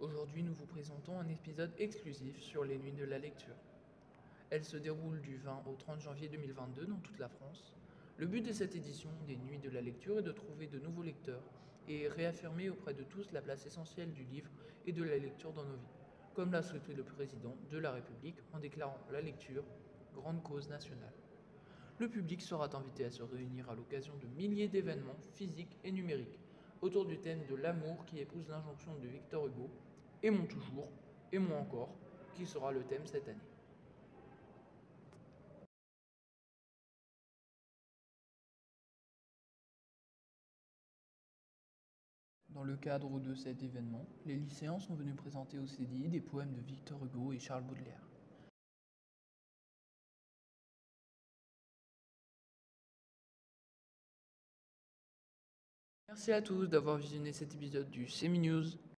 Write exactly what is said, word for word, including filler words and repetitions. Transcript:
Aujourd'hui, nous vous présentons un épisode exclusif sur les nuits de la lecture. Elle se déroule du vingt au trente janvier deux mille vingt-deux dans toute la France. Le but de cette édition des nuits de la lecture est de trouver de nouveaux lecteurs et réaffirmer auprès de tous la place essentielle du livre et de la lecture dans nos vies, comme l'a souhaité le président de la République en déclarant la lecture grande cause nationale. Le public sera invité à se réunir à l'occasion de milliers d'événements physiques et numériques autour du thème de l'amour qui épouse l'injonction de Victor Hugo, Aimons toujours, aimons encore, qui sera le thème cette année. Dans le cadre de cet événement, les lycéens sont venus présenter au C D I des poèmes de Victor Hugo et Charles Baudelaire. Merci à tous d'avoir visionné cet épisode du Semi News.